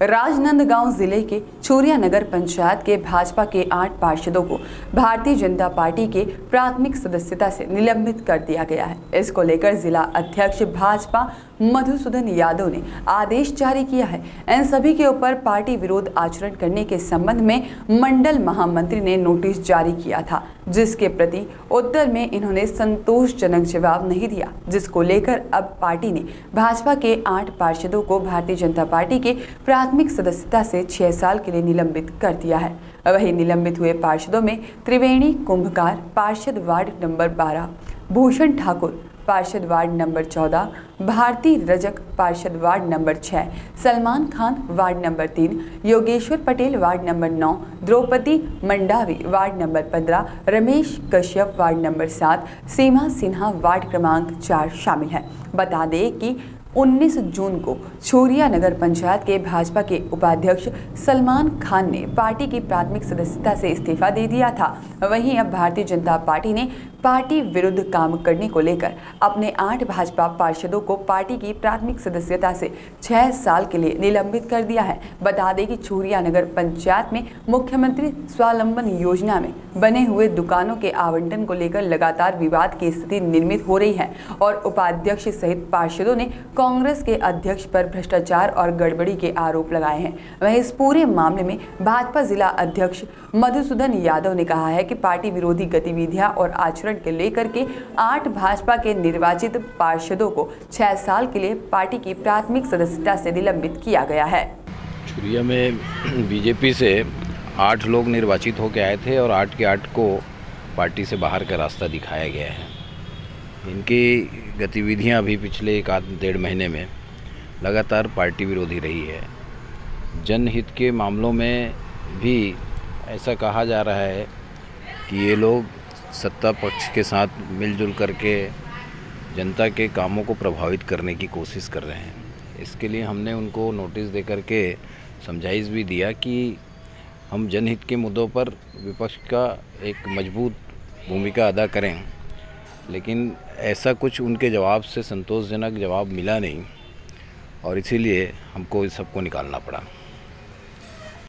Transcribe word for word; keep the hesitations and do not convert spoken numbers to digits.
राजनांदगांव जिले के चूरिया नगर पंचायत के भाजपा के आठ पार्षदों को भारतीय जनता पार्टी के प्राथमिक सदस्यता से निलंबित कर दिया गया है। इसको लेकर जिला अध्यक्ष भाजपा मधुसूदन यादव ने आदेश जारी किया है। इन सभी के ऊपर पार्टी विरोध आचरण करने के संबंध में मंडल महामंत्री ने नोटिस जारी किया था, जिसके प्रति उत्तर में इन्होंने संतोषजनक जवाब नहीं दिया, जिसको लेकर अब पार्टी ने भाजपा के आठ पार्षदों को भारतीय जनता पार्टी के प्राथमिक सदस्यता से छह साल के लिए निलंबित कर दिया है। वहीं निलंबित हुए पार्षदों में त्रिवेणी कुंभकार पार्षद वार्ड नंबर बारह, भूषण ठाकुर पार्षद वार्ड नंबर चौदह, भारती रजक पार्षद वार्ड नंबर छः, सलमान खान वार्ड नंबर तीन, योगेश्वर पटेल वार्ड नंबर नौ, द्रौपदी मंडावी वार्ड नंबर पंद्रह, रमेश कश्यप वार्ड नंबर सात, सीमा सिन्हा वार्ड क्रमांक चार शामिल है। बता दें कि उन्नीस जून को चूरिया नगर पंचायत के भाजपा के उपाध्यक्ष सलमान खान ने पार्टी की प्राथमिक सदस्यता से इस्तीफा दे दिया था। वहीं अब भारतीय जनता पार्टी ने पार्टी विरुद्ध काम करने को लेकर अपने आठ भाजपा पार्षदों को पार्टी की प्राथमिक सदस्यता से छह साल के लिए निलंबित कर दिया है। बता दें कि चूरिया नगर पंचायत में मुख्यमंत्री स्वावलंबन योजना में बने हुए दुकानों के आवंटन को लेकर लगातार विवाद की स्थिति निर्मित हो रही है और उपाध्यक्ष सहित पार्षदों ने कांग्रेस के अध्यक्ष पर भ्रष्टाचार और गड़बड़ी के आरोप लगाए हैं। वहीं इस पूरे मामले में भाजपा जिला अध्यक्ष मधुसूदन यादव ने कहा है कि पार्टी विरोधी गतिविधियां और आचरण के लेकर के आठ भाजपा के निर्वाचित पार्षदों को छह साल के लिए पार्टी की प्राथमिक सदस्यता से निलंबित किया गया है। चूरिया में बीजेपी से आठ लोग निर्वाचित होकर आए थे और आठ के आठ को पार्टी से बाहर का रास्ता दिखाया गया है। इनकी गतिविधियां अभी पिछले एक आध डेढ़ महीने में लगातार पार्टी विरोधी रही है। जनहित के मामलों में भी ऐसा कहा जा रहा है कि ये लोग सत्ता पक्ष के साथ मिलजुल करके जनता के कामों को प्रभावित करने की कोशिश कर रहे हैं। इसके लिए हमने उनको नोटिस दे करके समझाइश भी दिया कि हम जनहित के मुद्दों पर विपक्ष का एक मजबूत भूमिका अदा करें, लेकिन ऐसा कुछ उनके जवाब से संतोषजनक जवाब मिला नहीं और इसीलिए हमको इस सबको निकालना पड़ा।